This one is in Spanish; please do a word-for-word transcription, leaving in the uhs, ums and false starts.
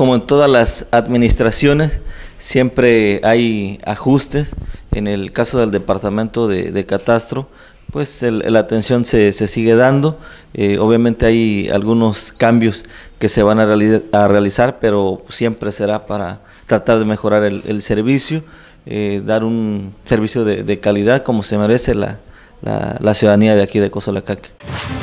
como en todas las administraciones, siempre hay ajustes. En el caso del departamento de, de catastro, pues el, la atención se, se sigue dando. Eh, obviamente hay algunos cambios que se van a, reali a realizar, pero siempre será para tratar de mejorar el, el servicio, eh, dar un servicio de, de calidad como se merece la, la, la ciudadanía de aquí de Cozoleacaque.